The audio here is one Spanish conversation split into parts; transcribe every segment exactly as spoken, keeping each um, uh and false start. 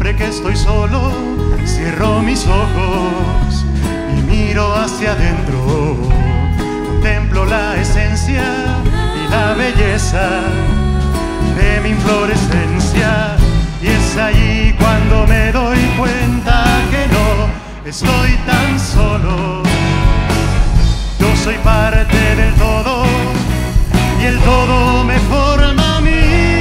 Siempre que estoy solo, cierro mis ojos y miro hacia adentro. Contemplo la esencia y la belleza de mi inflorescencia. Y es allí cuando me doy cuenta que no estoy tan solo. Yo soy parte del todo y el todo me forma a mí.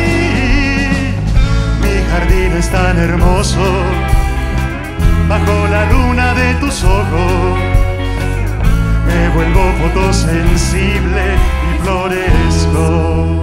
Mi jardín es tan hermoso bajo la luna de tus ojos. Me vuelvo fotosensible y florezco.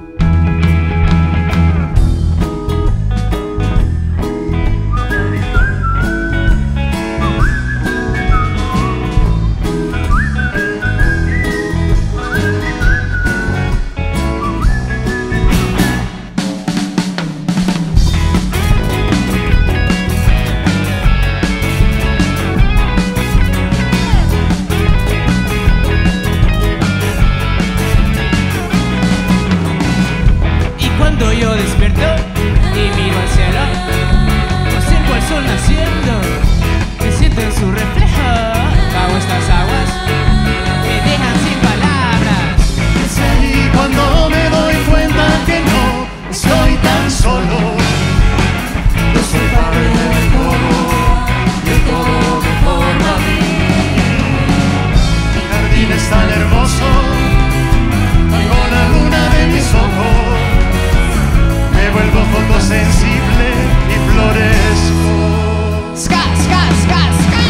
Yo despierto y miro al cielo, observo al sol naciendo, me siento en su reflejo. Bajo estas aguas me dejan sin palabras. Es ahí cuando me doy cuenta que no estoy tan solo. Yo soy parte del todo y el todo me forma a mí. Mi jardín es tan hermoso bajo la luna de mis ojos. Me vuelvo fotosensible y florezco. Ska, ska, ska, ska.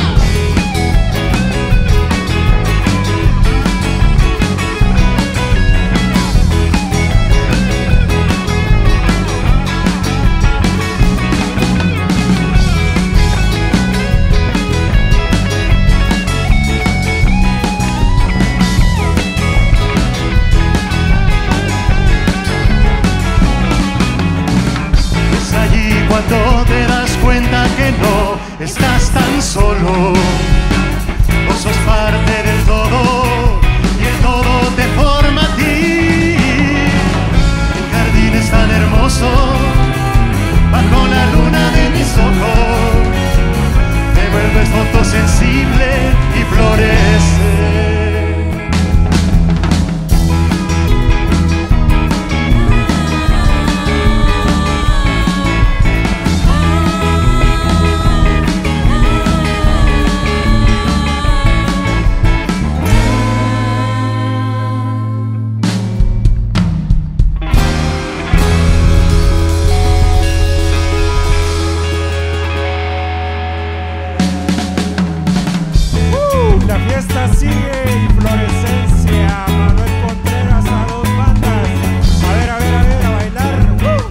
Cuando te das cuenta que no estás tan solo, vos sos parte del todo y el todo te forma a ti. Mi jardín es tan hermoso bajo la luna de mis ojos. Te vuelves fotosensible y floreces. La fiesta sigue, inflorescencia, Manuel Contreras a dos bandas. A ver, a ver, a ver, a bailar.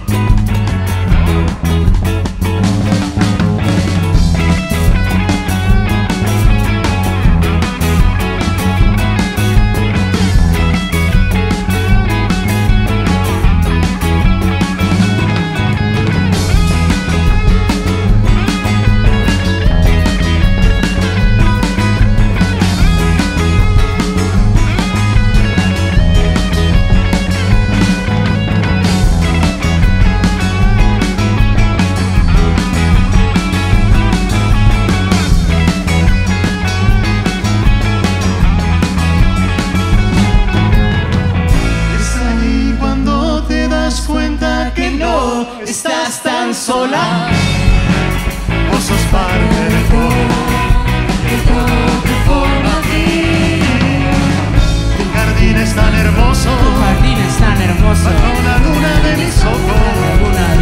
Estás tan sola, vos sos parte del todo y el todo te forma a ti. Tu jardín es tan hermoso, Tu jardín es tan hermoso bajo la luna de mis ojos. bajo la luna